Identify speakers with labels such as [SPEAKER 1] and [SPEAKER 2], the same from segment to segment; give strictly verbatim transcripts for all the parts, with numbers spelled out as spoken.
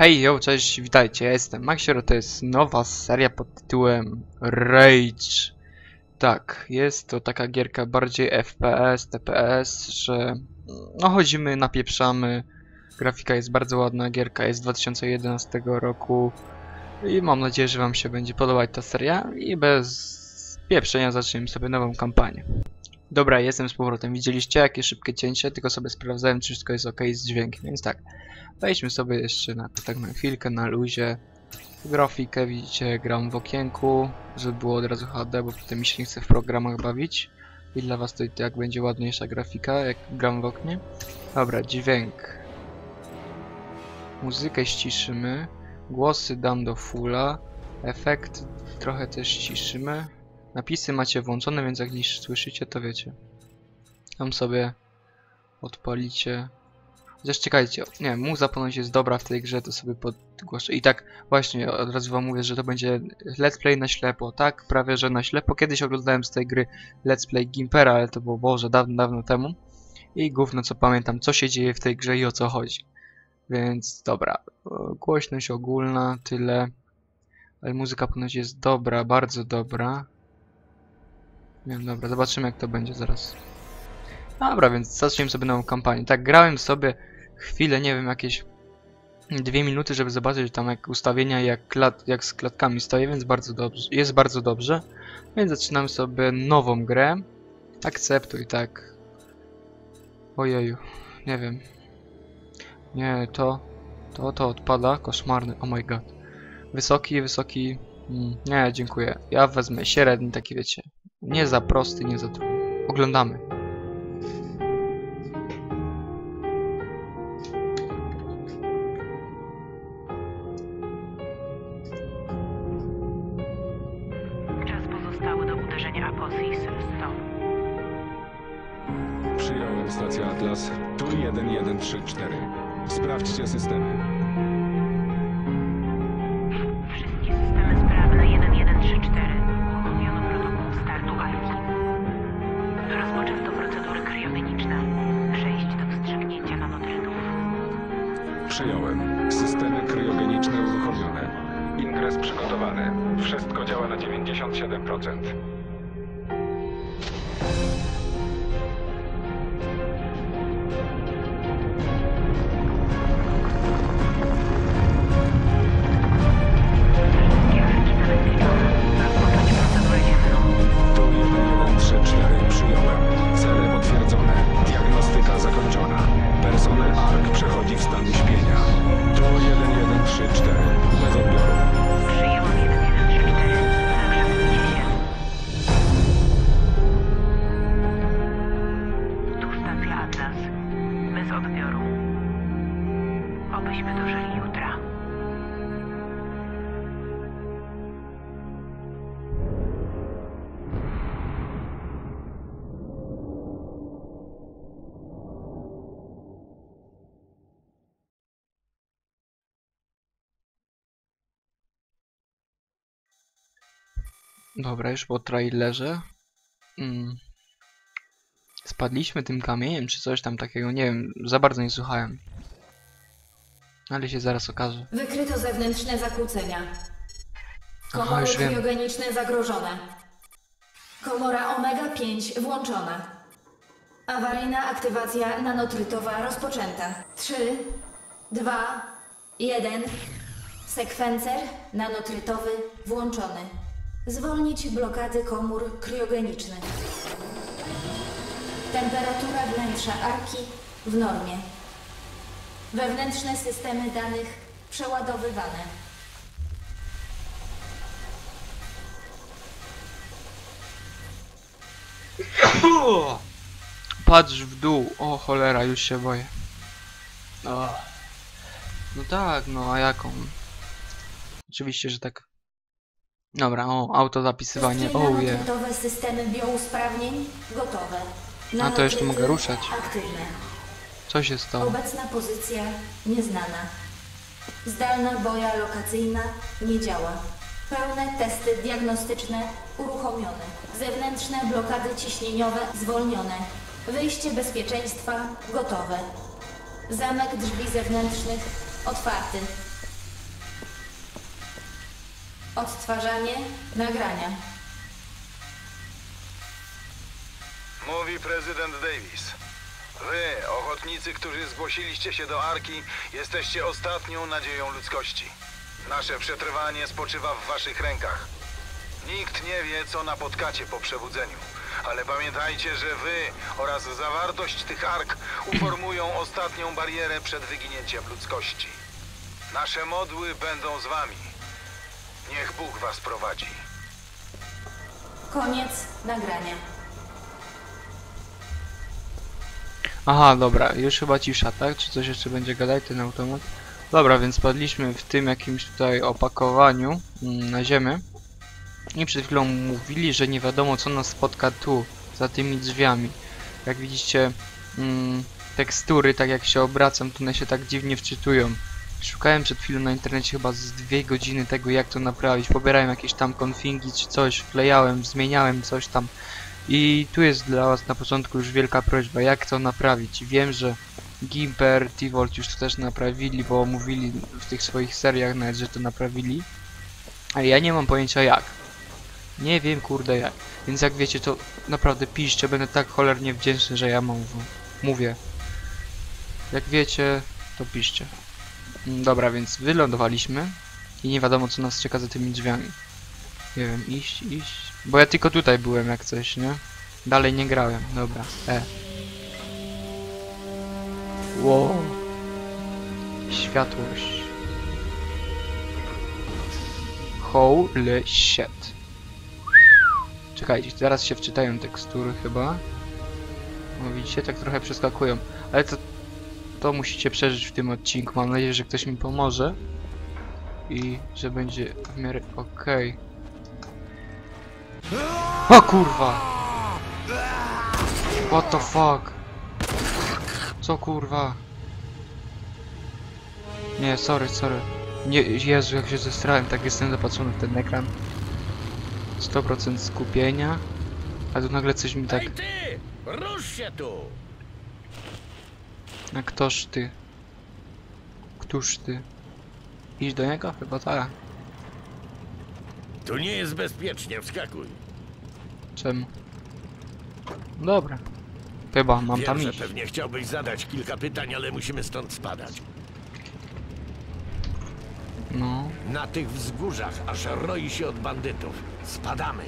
[SPEAKER 1] Hej, yo, cześć, witajcie, ja jestem Maxior, to jest nowa seria pod tytułem Rage. Tak, jest to taka gierka bardziej F P S, T P S, że no chodzimy, napieprzamy. Grafika jest bardzo ładna, gierka jest z dwa tysiące jedenastego roku i mam nadzieję, że wam się będzie podobać ta seria i bez pieprzenia zaczniemy sobie nową kampanię. Dobra, jestem z powrotem. Widzieliście jakie szybkie cięcie, tylko sobie sprawdzałem, czy wszystko jest ok z dźwiękiem, więc tak. Wejdźmy sobie jeszcze na tak na chwilkę, na luzie. Grafikę widzicie, gram w okienku, żeby było od razu H D, bo potem mi się nie chce w programach bawić. I dla was to i tak będzie ładniejsza grafika, jak gram w oknie. Dobra, dźwięk. Muzykę ściszymy. Głosy dam do fulla. Efekt trochę też ściszymy. Napisy macie włączone, więc jak niż słyszycie, to wiecie. Tam sobie odpalicie. Chociaż czekajcie, nie, muza ponoć jest dobra w tej grze, to sobie podgłoszę. I tak właśnie od razu wam mówię, że to będzie let's play na ślepo, tak? Prawie że na ślepo. Kiedyś oglądałem z tej gry let's play Gimpera, ale to było Boże, dawno, dawno temu. I gówno co pamiętam, co się dzieje w tej grze i o co chodzi. Więc dobra, głośność ogólna, tyle. Ale muzyka ponoć jest dobra, bardzo dobra. Nie wiem, dobra, zobaczymy jak to będzie zaraz. Dobra, więc zacznijmy sobie nową kampanię. Tak, grałem sobie chwilę, nie wiem, jakieś dwie minuty, żeby zobaczyć tam jak ustawienia, jak, klat, jak z klatkami stoję, więc bardzo dobrze, jest bardzo dobrze. Więc zaczynam sobie nową grę. Akceptuj, tak. Ojeju, nie wiem. Nie, to, to, to odpada, koszmarny, oh my god. Wysoki, wysoki, mm, nie, dziękuję. Ja wezmę średni, taki wiecie. Nie za prosty, nie za trudny. Oglądamy.
[SPEAKER 2] Czas pozostały do uderzenia Apophis sto.
[SPEAKER 3] Przyjąłem stację Atlas. Tu jeden jeden trzy cztery. Sprawdźcie systemy.
[SPEAKER 2] Wszystkie systemy sprawne jeden jeden trzy cztery. Uruchomiono protokół startu Arki. Rozpoczęto procedury kryogeniczne. Przejść do wstrzyknięcia nanotrytów.
[SPEAKER 3] Przyjąłem. Systemy kryogeniczne uruchomione. Ingres przygotowany. Wszystko działa na dziewięćdziesiąt siedem procent. Tu jeden jeden trzy cztery. Przyjąłem. Cele potwierdzone. Diagnostyka zakończona. Personel A R K przechodzi w stan śpienia. Tu jeden jeden trzy cztery. Bez odbioru.
[SPEAKER 2] Przyjęłam jeden jeden trzy cztery. Zagrzewujcie się. Tu stacja Atlas. Bez odbioru. Obyśmy dożyli jutra.
[SPEAKER 1] Dobra, już po trailerze. Mm. Spadliśmy tym kamieniem, czy coś tam takiego, nie wiem, za bardzo nie słuchałem. Ale się zaraz okaże.
[SPEAKER 4] Wykryto zewnętrzne zakłócenia.
[SPEAKER 1] Aha,
[SPEAKER 4] Komory
[SPEAKER 1] już wiem.
[SPEAKER 4] kryogeniczne zagrożone. Komora omega pięć włączona. Awaryjna aktywacja nanotrytowa rozpoczęta. trzy, dwa, jeden. Sekwencer nanotrytowy włączony. Zwolnić blokady komór kryogenicznych. Temperatura wnętrza Arki w normie. Wewnętrzne systemy danych przeładowywane.
[SPEAKER 1] Patrz w dół, o cholera, już się boję. O. No tak, no a jaką? Oczywiście, że tak. Dobra, o, autozapisywanie,
[SPEAKER 4] Wszystkie
[SPEAKER 1] oh yeah.
[SPEAKER 4] nanotrytowe systemy biousprawnień gotowe.
[SPEAKER 1] A to jeszcze mogę ruszać.
[SPEAKER 4] Aktywne.
[SPEAKER 1] Co się stało?
[SPEAKER 4] Obecna pozycja nieznana. Zdalna boja lokacyjna nie działa. Pełne testy diagnostyczne uruchomione. Zewnętrzne blokady ciśnieniowe zwolnione. Wyjście bezpieczeństwa gotowe. Zamek drzwi zewnętrznych otwarty. Odtwarzanie nagrania.
[SPEAKER 5] Mówi prezydent Davis. Wy, ochotnicy, którzy zgłosiliście się do Arki, jesteście ostatnią nadzieją ludzkości. Nasze przetrwanie spoczywa w waszych rękach. Nikt nie wie, co napotkacie po przebudzeniu. Ale pamiętajcie, że wy oraz zawartość tych ark uformują ostatnią barierę przed wyginięciem ludzkości. Nasze modły będą z wami. Niech Bóg was prowadzi.
[SPEAKER 4] Koniec nagrania.
[SPEAKER 1] Aha, dobra, już chyba cisza, tak? Czy coś jeszcze będzie gadać, ten automat? Dobra, więc padliśmy w tym jakimś tutaj opakowaniu mm, na ziemię. I przed chwilą mówili, że nie wiadomo, co nas spotka tu, za tymi drzwiami. Jak widzicie, mm, tekstury, tak jak się obracam, to one się tak dziwnie wczytują. Szukałem przed chwilą na internecie chyba z dwie godziny tego, jak to naprawić. Pobierałem jakieś tam konfingi czy coś, wklejałem, zmieniałem coś tam. I tu jest dla was na początku już wielka prośba, jak to naprawić. Wiem, że Gimper, T-Volt już to też naprawili, bo mówili w tych swoich seriach nawet, że to naprawili. Ale ja nie mam pojęcia jak. Nie wiem kurde jak. Więc jak wiecie, to naprawdę piszcie, będę tak cholernie wdzięczny, że ja mam, mówię. Jak wiecie, to piszcie. Dobra, więc wylądowaliśmy i nie wiadomo, co nas czeka za tymi drzwiami. Nie wiem, iść, iść. Bo ja tylko tutaj byłem jak coś, nie? Dalej nie grałem, dobra. E. Wow. Światłość. Holy shit. Czekajcie, zaraz się wczytają tekstury chyba. No widzicie, tak trochę przeskakują. Ale to, to musicie przeżyć w tym odcinku. Mam nadzieję, że ktoś mi pomoże. I że będzie w miarę okej. O kurwa! What the fuck? Co kurwa? Nie, sorry, sorry. Nie, Jezu, jak się zestrałem, tak jestem zapatrzony w ten ekran. sto procent skupienia. A tu nagle coś mi tak...
[SPEAKER 6] Ej ty! Rusz się tu!
[SPEAKER 1] A ktoż ty? Któż ty? Idź do niego? Chyba tak.
[SPEAKER 6] Tu nie jest bezpiecznie, wskakuj.
[SPEAKER 1] Czemu? Dobra. Chyba, mam
[SPEAKER 6] Wiem,
[SPEAKER 1] tam
[SPEAKER 6] że
[SPEAKER 1] iść.
[SPEAKER 6] pewnie chciałbyś zadać kilka pytań, ale musimy stąd spadać.
[SPEAKER 1] No.
[SPEAKER 6] Na tych wzgórzach aż roi się od bandytów. Spadamy.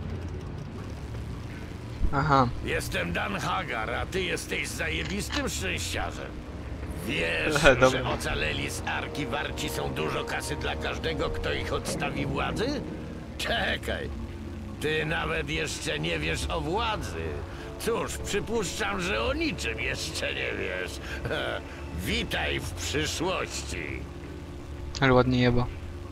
[SPEAKER 1] Aha.
[SPEAKER 6] Jestem Dan Hagar, a ty jesteś zajebistym szczęściarzem. Wiesz,
[SPEAKER 1] Dobra.
[SPEAKER 6] że ocaleli z Arki warci są dużo kasy dla każdego, kto ich odstawi władzy? Czekaj. Ty nawet jeszcze nie wiesz o władzy. Cóż, przypuszczam, że o niczym jeszcze nie wiesz. Witaj w przyszłości.
[SPEAKER 1] Ale ładnie jeba.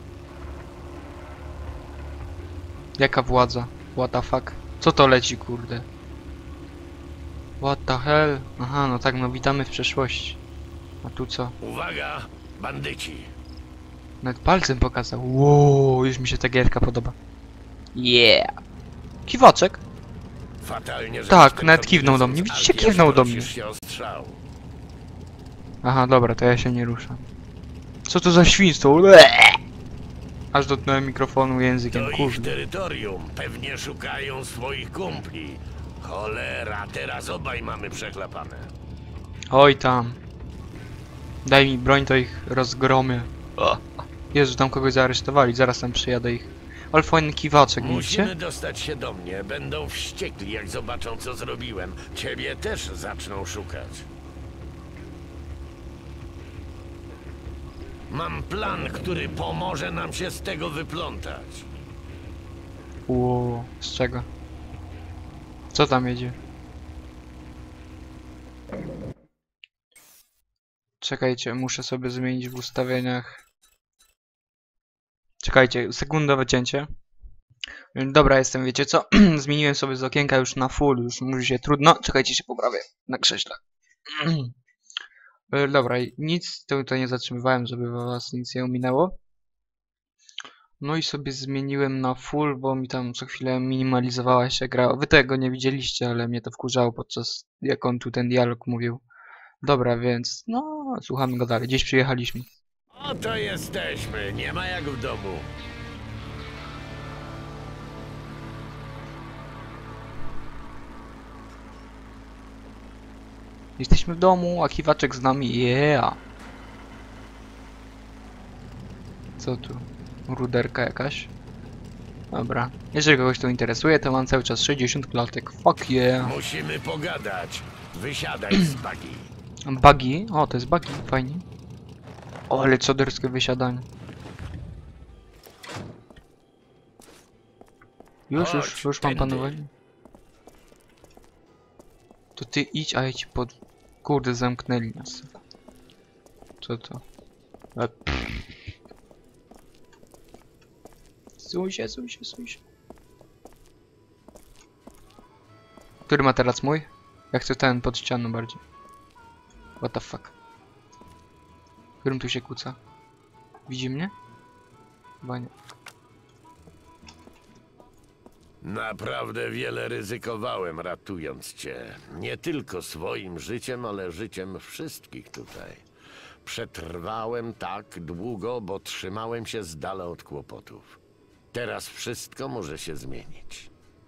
[SPEAKER 1] Jaka władza? What the fuck? Co to leci, kurde? What the hell? Aha, no tak, no witamy w przeszłości. A tu co?
[SPEAKER 6] Uwaga, bandyci.
[SPEAKER 1] Nawet palcem pokazał. Wow, już mi się ta gierka podoba. Yeah. Kiwaczek?
[SPEAKER 6] Fatalnie, że
[SPEAKER 1] Tak,
[SPEAKER 6] ten
[SPEAKER 1] nawet kiwnął do
[SPEAKER 6] kombinezon
[SPEAKER 1] mnie.
[SPEAKER 6] z
[SPEAKER 1] Widzicie,
[SPEAKER 6] Arki,
[SPEAKER 1] kiwnął
[SPEAKER 6] aż
[SPEAKER 1] do mnie.
[SPEAKER 6] prosisz się o strzał.
[SPEAKER 1] Aha, dobra, to ja się nie ruszam. Co to za świństwo? Eee! Aż dotknąłem mikrofonu językiem,
[SPEAKER 6] To ich
[SPEAKER 1] kurde.
[SPEAKER 6] terytorium. Pewnie szukają swoich kumpli. Cholera, teraz obaj mamy przechlapane.
[SPEAKER 1] Oj tam. Daj mi broń, to ich rozgromię. Jezu, tam kogoś zaaresztowali, zaraz tam przyjadę ich. Ale fajny kiwaczek,
[SPEAKER 6] Musimy
[SPEAKER 1] widzicie?
[SPEAKER 6] dostać się do mnie. Będą wściekli, jak zobaczą, co zrobiłem. Ciebie też zaczną szukać. Mam plan, który pomoże nam się z tego wyplątać.
[SPEAKER 1] Ło, z czego? Co tam jedzie? Czekajcie, muszę sobie zmienić w ustawieniach. Czekajcie, sekundowe cięcie. Dobra, jestem, wiecie co? Zmieniłem sobie z okienka już na full, już mówi się trudno. Czekajcie, się poprawię na krześle. E, Dobra, i nic tutaj nie zatrzymywałem, żeby was nic nie ominęło. No i sobie zmieniłem na full, bo mi tam co chwilę minimalizowała się gra. Wy tego nie widzieliście, ale mnie to wkurzało podczas jak on tu ten dialog mówił. Dobra, więc no, słuchamy go dalej. Gdzieś przyjechaliśmy.
[SPEAKER 6] Oto jesteśmy, nie ma jak w domu.
[SPEAKER 1] Jesteśmy w domu, a kiwaczek z nami, yeah! Co tu? Ruderka jakaś? Dobra. Jeżeli kogoś to interesuje, to mam cały czas sześćdziesiąt klatek. Fuck yeah!
[SPEAKER 6] Musimy pogadać. Wysiadaj z bagi.
[SPEAKER 1] Buggy? O, to jest buggy, fajnie. O, ale coderskie wysiadanie. Już, już,
[SPEAKER 6] Chodź,
[SPEAKER 1] już mam
[SPEAKER 6] tędy.
[SPEAKER 1] panowanie. To ty idź, a ja ci pod... Kurde, zamknęli nas. Co to? E, Suj się, suj się, suj się. Który ma teraz mój? Ja chcę ten pod ścianą bardziej. What the fuck? Którym tu się kłóca? Widzi mnie? Chyba nie.
[SPEAKER 6] Naprawdę wiele ryzykowałem, ratując cię. Nie tylko swoim życiem, ale życiem wszystkich tutaj. Przetrwałem tak długo, bo trzymałem się z dala od kłopotów. Teraz wszystko może się zmienić.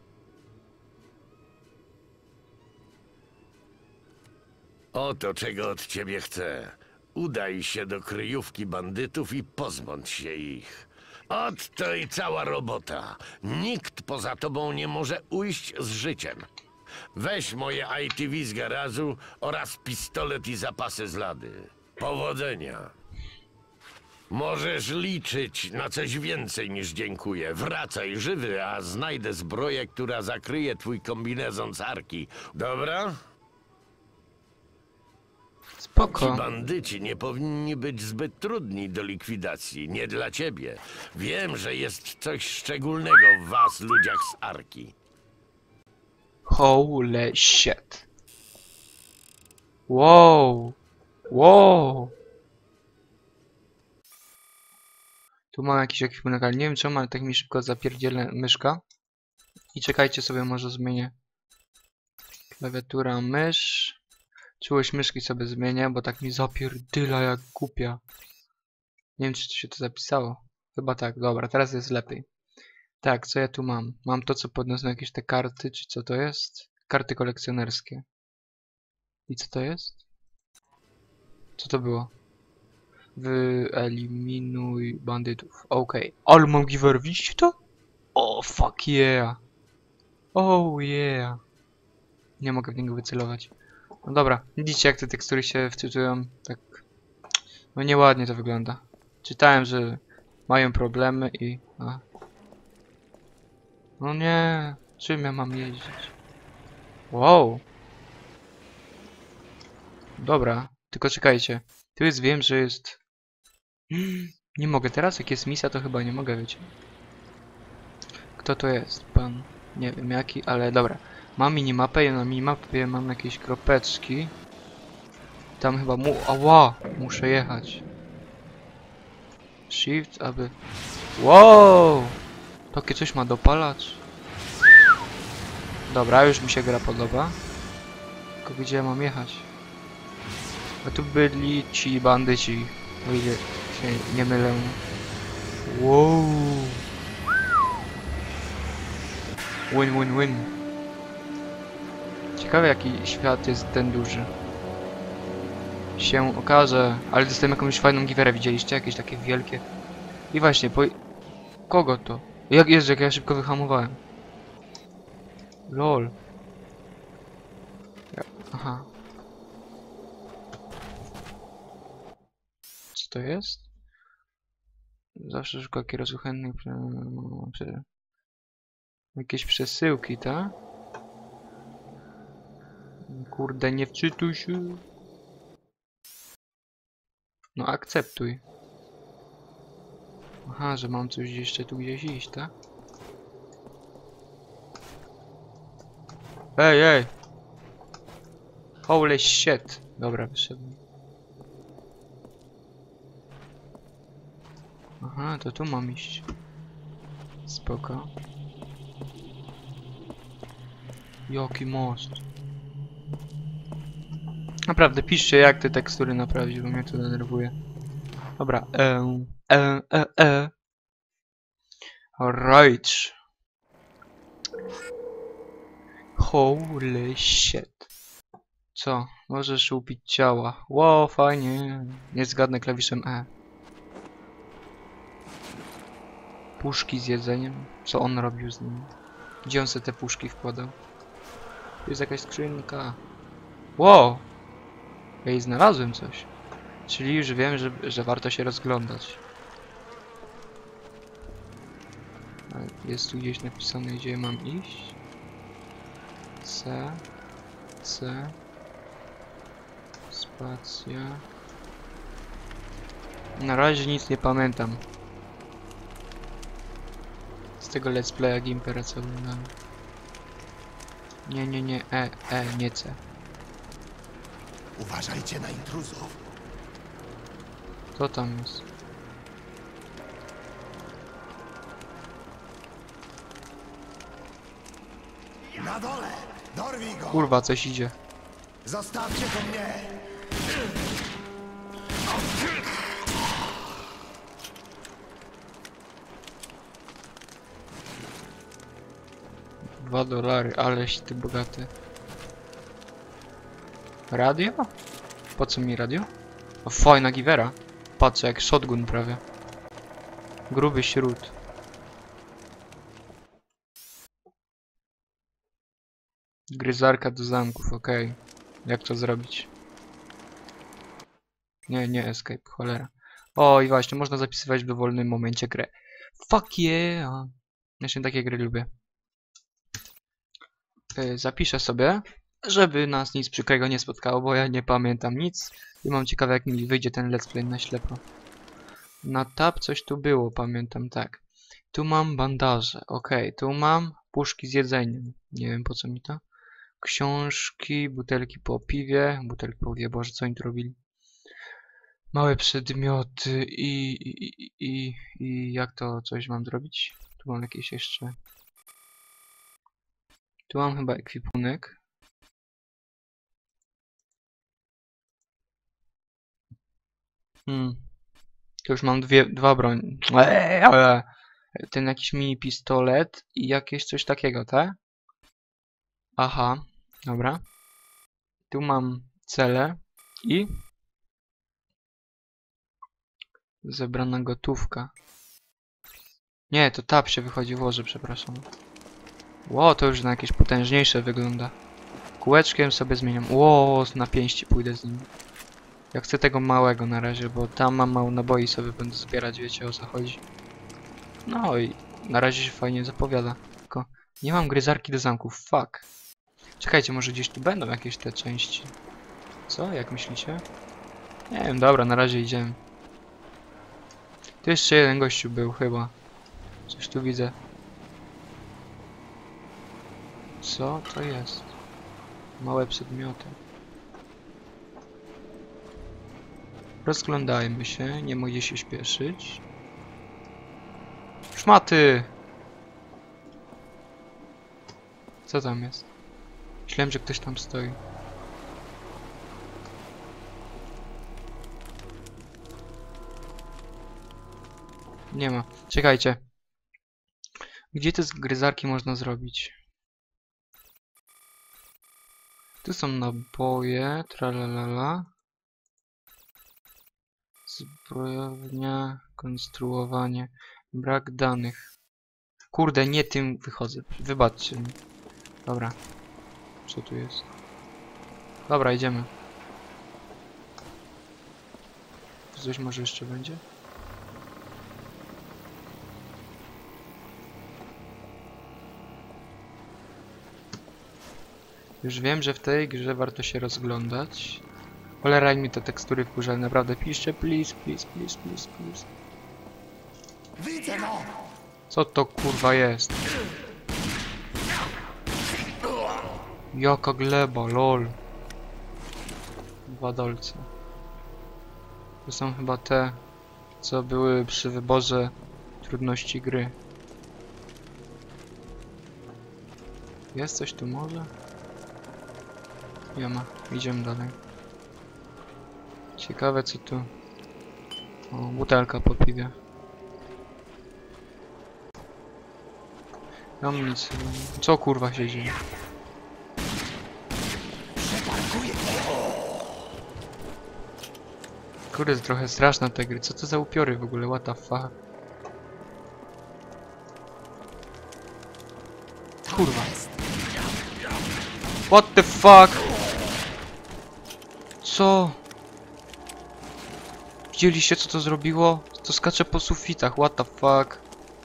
[SPEAKER 6] Oto czego od ciebie chcę. Udaj się do kryjówki bandytów i pozbądź się ich. Oto i cała robota. Nikt poza tobą nie może ujść z życiem. Weź moje I T V z garażu oraz pistolet i zapasy z lady. Powodzenia. Możesz liczyć na coś więcej niż dziękuję. Wracaj żywy, a znajdę zbroję, która zakryje twój kombinezon z arki. Dobra? Ci
[SPEAKER 1] Spoko.
[SPEAKER 6] bandyci nie powinni być zbyt trudni do likwidacji. Nie dla ciebie. Wiem, że jest coś szczególnego w was, ludziach z arki.
[SPEAKER 1] Holy shit. Wow. Wow. Tu mam jakiś ekwipunek, ale nie wiem czemu, ale tak mi szybko zapierdzielę myszka. I czekajcie sobie, może zmienię. Klawiatura, mysz. Czułość myszki sobie zmienię, bo tak mi zapierdyla jak głupia. Nie wiem, czy to się to zapisało. Chyba tak, dobra, teraz jest lepiej. Tak, co ja tu mam? Mam to, co podniosą jakieś te karty, czy co to jest? Karty kolekcjonerskie. I co to jest? Co to było? Wyeliminuj bandytów. Okej. Okay. Ale mam giver, widzicie to? O, oh, fuck yeah. Oh yeah. Nie mogę w niego wycelować. No dobra, widzicie jak te tekstury się wczytują, tak... No nieładnie to wygląda. Czytałem, że mają problemy i... A. No nie, czym ja mam jeździć? Wow. Dobra, tylko czekajcie. Tu jest, wiem, że jest... Nie mogę teraz, jak jest misja, to chyba nie mogę, wiecie. Kto to jest? Pan... Nie wiem jaki, ale dobra. Mam minimapę i na minimapie mam jakieś kropeczki. Tam chyba mu... Ała! Muszę jechać. Shift, aby... Wow! Takie coś ma dopalacz. Dobra, już mi się gra podoba. Tylko gdzie ja mam jechać? A tu byli ci bandyci. O ile się nie mylę. Wow! Win, win, win. Ciekawe jaki świat jest ten duży. Się okaże. Ale dostałem jakąś fajną giwerę, widzieliście? Jakieś takie wielkie. I właśnie, po... Kogo to? Jak jest, jak ja szybko wyhamowałem. Lol. Ja... Aha. Co to jest? Zawsze szukam kierowców chętnych. Prze... Jakieś przesyłki, tak? Kurde, nie wczytuj się. No akceptuj. Aha, że mam coś jeszcze tu gdzieś iść, tak? Ej, ej! Holy shit! Dobra, wyszedłem. Aha, to tu mam iść. Spoko. Jaki most. Naprawdę, piszcie jak te tekstury naprawić, bo mnie to denerwuje. Dobra, e, e, e, e. Alright. Holy shit. Co? Możesz upić ciała. Ło, fajnie. Nie zgadnę klawiszem E. Puszki z jedzeniem. Co on robił z nimi? Gdzie on sobie te puszki wkładał? Tu jest jakaś skrzynka. Wow! Ej, znalazłem coś. Czyli już wiem, że, że warto się rozglądać. A jest tu gdzieś napisane, gdzie mam iść. C. C. Spacja. Na razie nic nie pamiętam. Z tego let's playa Gimpera co oglądałem. Nie, nie, nie. E, E, nie C.
[SPEAKER 7] Uważajcie na intruzów.
[SPEAKER 1] Co tam jest?
[SPEAKER 7] Na dole! Dorwij go!
[SPEAKER 1] Kurwa, coś idzie.
[SPEAKER 7] Zostawcie go mnie!
[SPEAKER 1] Dwa dolary, aleś ty bogaty. Radio? Po co mi radio? O, fajna giwera. Patrzę jak shotgun prawie. Gruby śród. Gryzarka do zamków, okej. Okay. Jak to zrobić? Nie, nie escape, cholera. O, i właśnie, można zapisywać w dowolnym momencie grę. Fuck yeah! Właśnie takie gry lubię. Yy, zapiszę sobie, żeby nas nic przykrego nie spotkało, bo ja nie pamiętam nic. I mam ciekawe, jak mi wyjdzie ten let's play na ślepo. Na tab coś tu było, pamiętam, tak. Tu mam bandaże, okej. Okay. Tu mam puszki z jedzeniem. Nie wiem, po co mi to. Książki, butelki po piwie. Butelki po piwie, boże, co oni tu robili? Małe przedmioty i, i, i, i, i jak to coś mam zrobić? Tu mam jakieś jeszcze... Tu mam chyba ekwipunek. Hmm. Tu już mam dwie, dwa broń. Eee, ale ten jakiś mini pistolet i jakieś coś takiego, tak? Aha, dobra. Tu mam cele i zebrana gotówka. Nie, to tab się wychodzi w łoże, przepraszam. Ło, to już na jakieś potężniejsze wygląda. Kółeczkiem sobie zmieniam. Ło, na pięści pójdę z nim. Ja chcę tego małego na razie, bo tam mam mało naboi, sobie będę zbierać, wiecie o co chodzi. No i na razie się fajnie zapowiada. Tylko nie mam gryzarki do zamków, fuck. Czekajcie, może gdzieś tu będą jakieś te części. Co? Jak myślicie? Nie wiem, dobra, na razie idziemy. Tu jeszcze jeden gościu był chyba. Coś tu widzę. Co to jest? Małe przedmioty. Rozglądajmy się, nie mogę się śpieszyć. Szmaty! Co tam jest? Myślałem, że ktoś tam stoi. Nie ma. Czekajcie. Gdzie te zgryzarki można zrobić? Tu są naboje, tralalala. Zbrojownia, konstruowanie. Brak danych. Kurde, nie tym wychodzę. Wybaczcie mi. Dobra. Co tu jest? Dobra, idziemy. Coś może jeszcze będzie? Już wiem, że w tej grze warto się rozglądać. Cholera mi te tekstury wkurzają, naprawdę. Piszcie, please, please, please, please, please.
[SPEAKER 7] Widzę no!
[SPEAKER 1] Co to kurwa jest? Jaka gleba, lol. Dwa dolce. To są chyba te, co były przy wyborze trudności gry. Jest coś tu może? Nie ma. Idziemy dalej. Ciekawe co tu. O, butelka po piwie. Mam nic. Co kurwa się dzieje?
[SPEAKER 7] Przetarguję go!
[SPEAKER 1] Kurde, jest trochę straszna te gry. Co to za upiory w ogóle? What the fuck? Kurwa. What the fuck? Co? Widzieliście, co to zrobiło? To skacze po sufitach. What the fuck?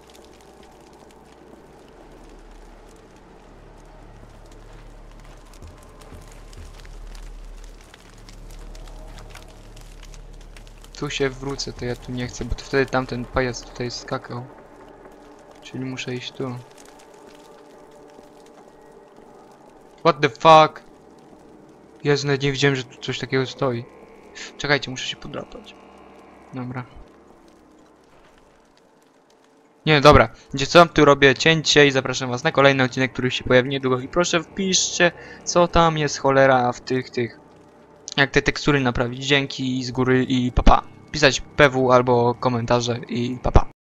[SPEAKER 1] Tu się wrócę, to ja tu nie chcę, bo to wtedy tamten pajac tutaj skakał. Czyli muszę iść tu. What the fuck? Jezu, nawet nie widziałem, że tu coś takiego stoi. Czekajcie, muszę się podrapać. Dobra. Nie, dobra. Wiecie co? Tu robię cięcie i zapraszam was na kolejny odcinek, który się pojawi niedługo. I proszę wpiszcie, co tam jest cholera w tych, tych... Jak te tekstury naprawić. Dzięki z góry i papa. Pisać P W albo komentarze i papa.